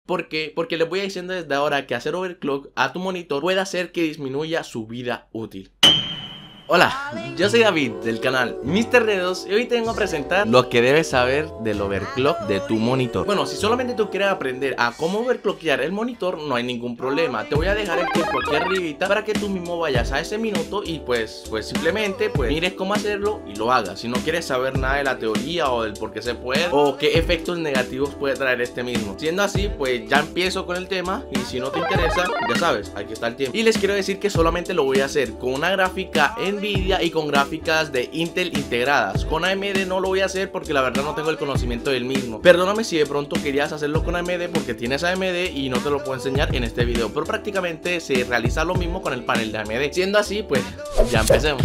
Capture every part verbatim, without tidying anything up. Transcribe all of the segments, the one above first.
¿Por qué? Porque les voy diciendo desde ahora que hacer overclock a tu monitor puede hacer que disminuya su vida útil. Hola, yo soy David del canal mister Dedos y hoy te vengo a presentar lo que debes saber del overclock de tu monitor. Bueno, si solamente tú quieres aprender a cómo overclockear el monitor, no hay ningún problema. Te voy a dejar el tiempo aquí arribita para que tú mismo vayas a ese minuto y pues, pues simplemente pues mires cómo hacerlo y lo hagas. Si no quieres saber nada de la teoría o del por qué se puede o qué efectos negativos puede traer este mismo. Siendo así, pues ya empiezo con el tema y si no te interesa, ya sabes, aquí está el tiempo. Y les quiero decir que solamente lo voy a hacer con una gráfica en Nvidia y con gráficas de Intel integradas. Con A M D no lo voy a hacer porque la verdad no tengo el conocimiento del mismo. Perdóname si de pronto querías hacerlo con A M D porque tienes A M D y no te lo puedo enseñar en este video, pero prácticamente se realiza lo mismo con el panel de A M D. Siendo así, pues ya empecemos.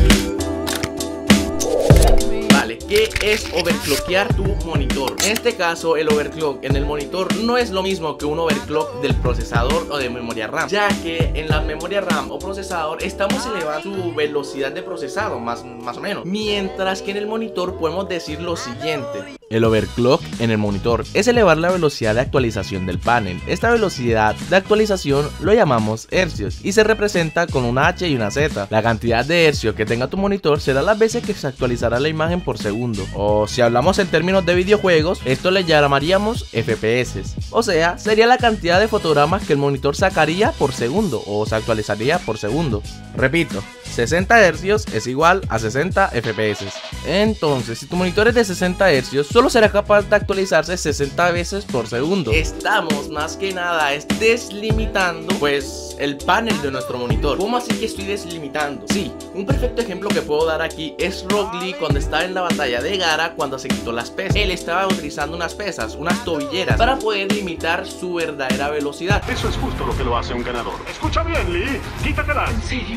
Vale, ¿qué es overclockear tu monitor? En este caso, el overclock en el monitor no es lo mismo que un overclock del procesador o de memoria RAM, ya que en la memoria RAM o procesador estamos elevando su velocidad de procesado, más, más o menos, mientras que en el monitor podemos decir lo siguiente. El overclock en el monitor es elevar la velocidad de actualización del panel. Esta velocidad de actualización lo llamamos hercios y se representa con una H y una Z. La cantidad de hercios que tenga tu monitor será las veces que se actualizará la imagen por segundo, o si hablamos en términos de videojuegos, esto le llamaríamos F P S, o sea, sería la cantidad de fotogramas que el monitor sacaría por segundo o se actualizaría por segundo. Repito, sesenta hercios es igual a sesenta F P S. Entonces, si tu monitor es de sesenta hercios, solo será capaz de actualizarse sesenta veces por segundo. Estamos más que nada es deslimitando pues el panel de nuestro monitor. ¿Cómo así que estoy deslimitando? Sí, un perfecto ejemplo que puedo dar aquí es Rock Lee cuando estaba en la batalla de Gaara, cuando se quitó las pesas. Él estaba utilizando unas pesas, unas tobilleras, para poder limitar su verdadera velocidad. Eso es justo lo que lo hace un ganador. Escucha bien, Lee, quítatela. ¿En serio?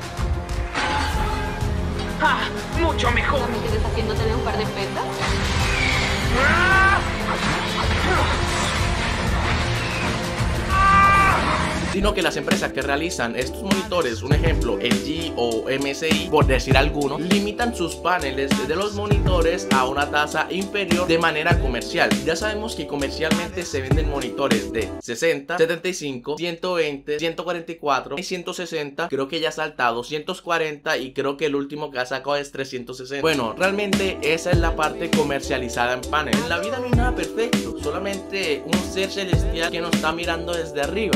¡Ah! ¡Mucho mejor! ¿Me quedes haciéndote de un par de pesas? Sino que las empresas que realizan estos monitores, un ejemplo L G o M S I por decir alguno, limitan sus paneles de los monitores a una tasa inferior de manera comercial. Ya sabemos que comercialmente se venden monitores de sesenta, setenta y cinco, ciento veinte, ciento cuarenta y cuatro y ciento sesenta, creo que ya salta a doscientos cuarenta y creo que el último que ha sacado es trescientos sesenta. Bueno, realmente esa es la parte comercializada en panel. En la vida no hay nada perfecto, solamente un ser celestial que nos está mirando desde arriba.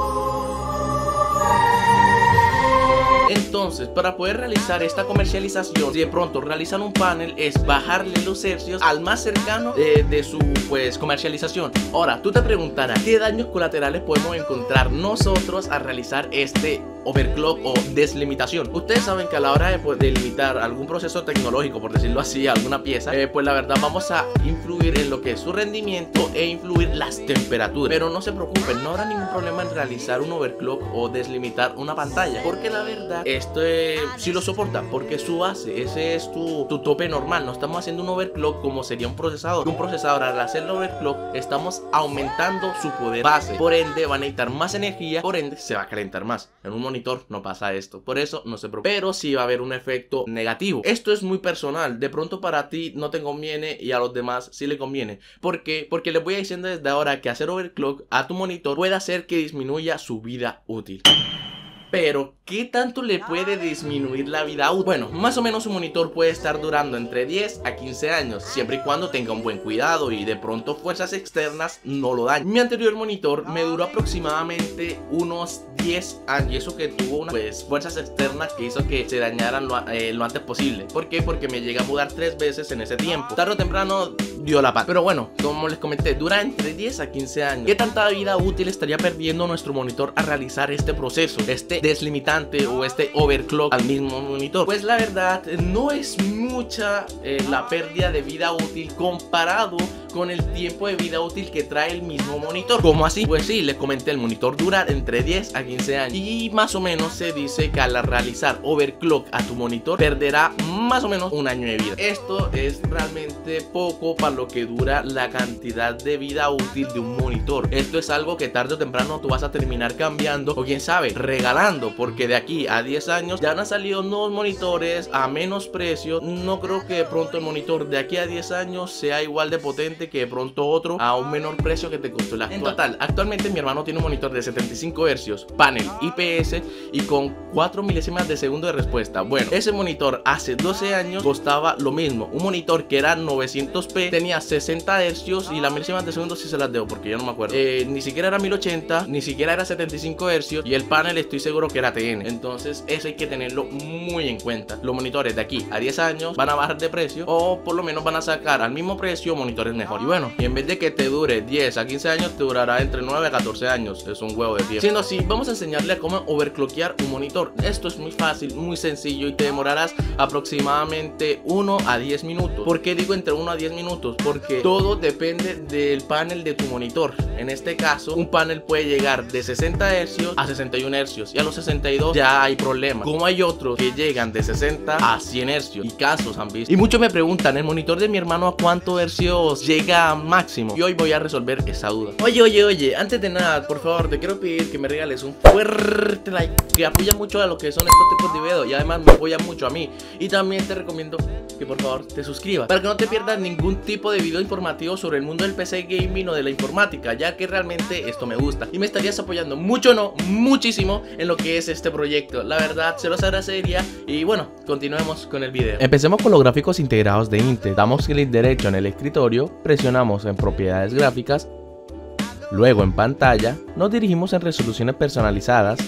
Entonces, para poder realizar esta comercialización, si de pronto realizan un panel, es bajarle los hercios al más cercano de, de su pues comercialización. Ahora, tú te preguntarás, ¿qué daños colaterales podemos encontrar nosotros al realizar este overclock o deslimitación? Ustedes saben que a la hora de, pues, de limitar algún proceso tecnológico, por decirlo así, alguna pieza, eh, pues la verdad vamos a influir en lo que es su rendimiento e influir las temperaturas. Pero no se preocupen, no habrá ningún problema en realizar un overclock o deslimitar una pantalla, porque la verdad esto eh, sí lo soporta, porque su base, ese es tu, tu tope normal. No estamos haciendo un overclock como sería un procesador. Un procesador, al hacer el overclock, estamos aumentando su poder base, por ende va a necesitar más energía, por ende se va a calentar más. En un monitor no pasa esto, por eso no se preocupe, pero sí va a haber un efecto negativo. Esto es muy personal, de pronto para ti no te conviene y a los demás sí le conviene. ¿Por qué? Porque les voy diciendo desde ahora que hacer overclock a tu monitor puede hacer que disminuya su vida útil. Pero, ¿qué tanto le puede disminuir la vida útil? Bueno, más o menos su monitor puede estar durando entre diez a quince años, siempre y cuando tenga un buen cuidado y de pronto fuerzas externas no lo dañen. Mi anterior monitor me duró aproximadamente unos diez años, y eso que tuvo unas pues, fuerzas externas que hizo que se dañaran lo, eh, lo antes posible. ¿Por qué? Porque me llegué a mudar tres veces en ese tiempo. Tarde o temprano dio la paz. Pero bueno, como les comenté, dura entre diez a quince años. ¿Qué tanta vida útil estaría perdiendo nuestro monitor al realizar este proceso, este deslimitante o este overclock al mismo monitor? Pues la verdad no es mucha eh, la pérdida de vida útil comparado con el tiempo de vida útil que trae el mismo monitor. ¿Cómo así? Pues sí, les comenté, el monitor dura entre diez a quince años y más o menos se dice que al realizar overclock a tu monitor perderá más o menos un año de vida. Esto es realmente poco para lo que dura la cantidad de vida útil de un monitor. Esto es algo que tarde o temprano tú vas a terminar cambiando o quién sabe regalando, porque de aquí a diez años ya han salido nuevos monitores a menos precio. No creo que de pronto el monitor de aquí a diez años sea igual de potente diferente que de pronto otro a un menor precio que te costó el actual. En total, actualmente mi hermano tiene un monitor de setenta y cinco hercios, panel I P S y con cuatro milésimas de segundo de respuesta. Bueno, ese monitor hace doce años costaba lo mismo. Un monitor que era novecientos p, tenía sesenta hercios y las milésimas de segundo sí se las debo porque yo no me acuerdo. Eh, ni siquiera era mil ochenta, ni siquiera era setenta y cinco hercios y el panel estoy seguro que era T N. Entonces eso hay que tenerlo muy en cuenta. Los monitores de aquí a diez años van a bajar de precio o por lo menos van a sacar al mismo precio monitores mejor. Y bueno, y en vez de que te dure diez a quince años, te durará entre nueve a catorce años. Es un huevo de tiempo. Siendo así, vamos a enseñarle a cómo overclockear un monitor. Esto es muy fácil, muy sencillo y te demorarás aproximadamente uno a diez minutos. ¿Por qué digo entre uno a diez minutos? Porque todo depende del panel de tu monitor. En este caso, un panel puede llegar de sesenta hercios a sesenta y un hercios y a los sesenta y dos ya hay problema. Como hay otros que llegan de sesenta a cien hercios y casos han visto. Y muchos me preguntan, ¿el monitor de mi hermano a cuántos hercios llega máximo? Y hoy voy a resolver esa duda. Oye, oye, oye, antes de nada, por favor, te quiero pedir que me regales un fuerte like, que apoya mucho a lo que son estos tipos de videos y además me apoya mucho a mí. Y también te recomiendo que por favor te suscribas para que no te pierdas ningún tipo de video informativo sobre el mundo del P C gaming o de la informática, ya que realmente esto me gusta y me estarías apoyando mucho, no, muchísimo en lo que es este proyecto. La verdad se los agradecería y bueno, continuemos con el video. Empecemos con los gráficos integrados de Intel. Damos clic derecho en el escritorio, presionamos en propiedades gráficas, luego en pantalla, nos dirigimos en resoluciones personalizadas.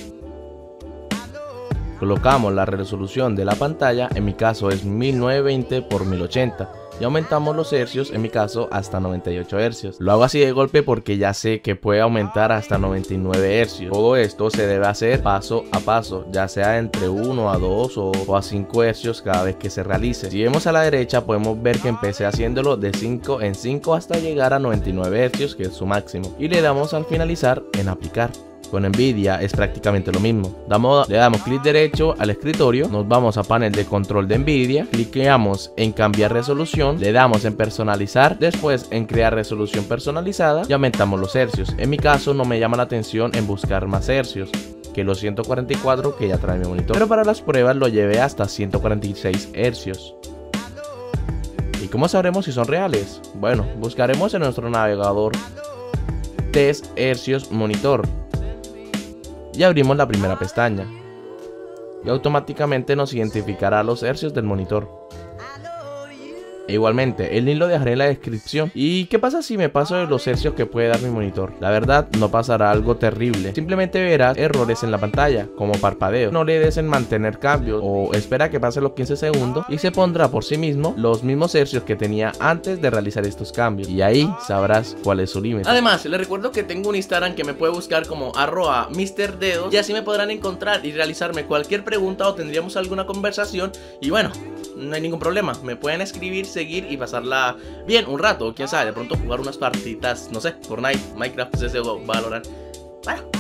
Colocamos la resolución de la pantalla, en mi caso es mil novecientos veinte por mil ochenta y aumentamos los hercios, en mi caso hasta noventa y ocho hercios. Lo hago así de golpe porque ya sé que puede aumentar hasta noventa y nueve hercios. Todo esto se debe hacer paso a paso, ya sea entre uno a dos o, o a cinco hercios cada vez que se realice. Si vemos a la derecha podemos ver que empecé haciéndolo de cinco en cinco hasta llegar a noventa y nueve hercios, que es su máximo, y le damos al finalizar en aplicar. Con Nvidia es prácticamente lo mismo. Damos, le damos clic derecho al escritorio, nos vamos a panel de control de Nvidia, cliqueamos en cambiar resolución, le damos en personalizar, después en crear resolución personalizada y aumentamos los hercios. En mi caso no me llama la atención en buscar más hercios que los ciento cuarenta y cuatro que ya trae mi monitor, pero para las pruebas lo llevé hasta ciento cuarenta y seis hercios. ¿Y cómo sabremos si son reales? Bueno, buscaremos en nuestro navegador test hercios monitor y abrimos la primera pestaña y automáticamente nos identificará los hercios del monitor. E igualmente, el link lo dejaré en la descripción. ¿Y qué pasa si me paso de los hercios que puede dar mi monitor? La verdad, no pasará algo terrible. Simplemente verás errores en la pantalla, como parpadeo. No le des en mantener cambios o espera que pasen los quince segundos y se pondrá por sí mismo los mismos hercios que tenía antes de realizar estos cambios. Y ahí sabrás cuál es su límite. Además, les recuerdo que tengo un Instagram que me puede buscar como arroba mister dedos y así me podrán encontrar y realizarme cualquier pregunta o tendríamos alguna conversación. Y bueno, no hay ningún problema, me pueden escribir, seguir y pasarla bien un rato, quién sabe, de pronto jugar unas partitas, no sé, Fortnite, Minecraft, C S G O, Valorant. Bueno,